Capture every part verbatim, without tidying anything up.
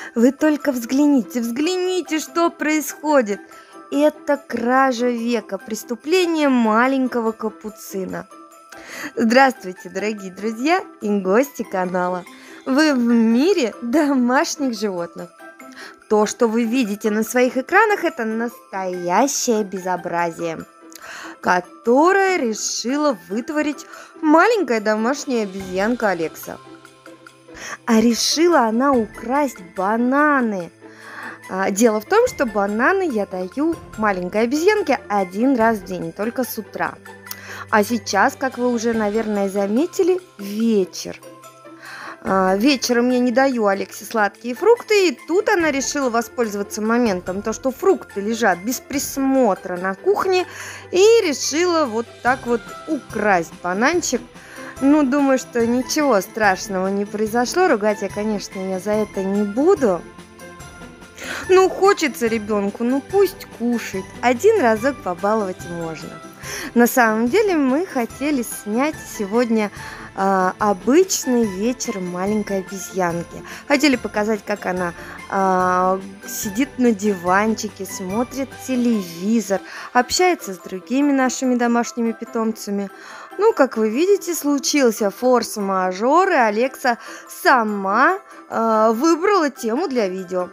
Вы только взгляните, взгляните, что происходит. Это кража века, преступление маленького капуцина. Здравствуйте, дорогие друзья и гости канала. Вы в мире домашних животных. То, что вы видите на своих экранах, это настоящее безобразие, которое решила вытворить маленькая домашняя обезьянка Алекса. А решила она украсть бананы. А, дело в том, что бананы я даю маленькой обезьянке один раз в день, только с утра. А сейчас, как вы уже, наверное, заметили, вечер. А, вечером я не даю Алексе сладкие фрукты, и тут она решила воспользоваться моментом, то, что фрукты лежат без присмотра на кухне, и решила вот так вот украсть бананчик. Ну, думаю, что ничего страшного не произошло. Ругать я, конечно, ее за это не буду. Ну, хочется ребенку, ну пусть кушает. Один разок побаловать можно. На самом деле мы хотели снять сегодня э, обычный вечер маленькой обезьянки. Хотели показать, как она э, сидит на диванчике, смотрит телевизор, общается с другими нашими домашними питомцами. Ну, как вы видите, случился форс-мажор, и Алекса сама э, выбрала тему для видео.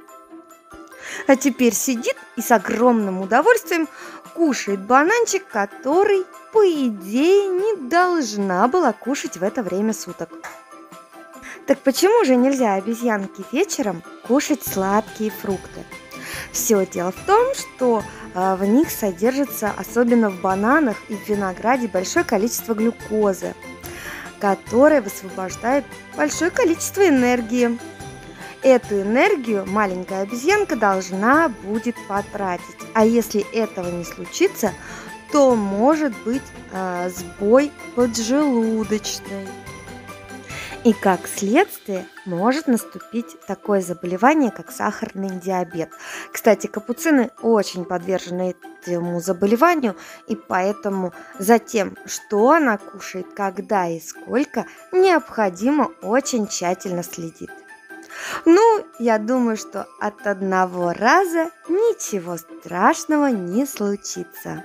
А теперь сидит и с огромным удовольствием кушает бананчик, который, по идее, не должна была кушать в это время суток. Так почему же нельзя обезьянке вечером кушать сладкие фрукты? Все дело в том, что э, в них содержится, особенно в бананах и в винограде, большое количество глюкозы, которое высвобождает большое количество энергии. Эту энергию маленькая обезьянка должна будет потратить. А если этого не случится, то может быть э, сбой поджелудочной. И как следствие может наступить такое заболевание, как сахарный диабет. Кстати, капуцины очень подвержены этому заболеванию, и поэтому за тем, что она кушает, когда и сколько, необходимо очень тщательно следить. Ну, я думаю, что от одного раза ничего страшного не случится.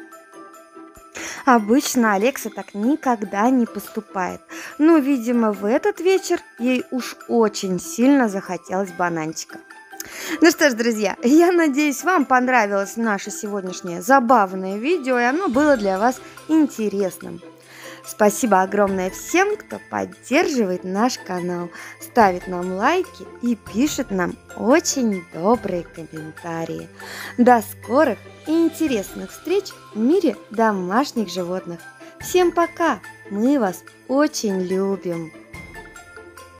Обычно Алекса так никогда не поступает. Но, видимо, в этот вечер ей уж очень сильно захотелось бананчика. Ну что ж, друзья, я надеюсь, вам понравилось наше сегодняшнее забавное видео, и оно было для вас интересным. Спасибо огромное всем, кто поддерживает наш канал, ставит нам лайки и пишет нам очень добрые комментарии. До скорых и интересных встреч в мире домашних животных. Всем пока! Мы вас очень любим!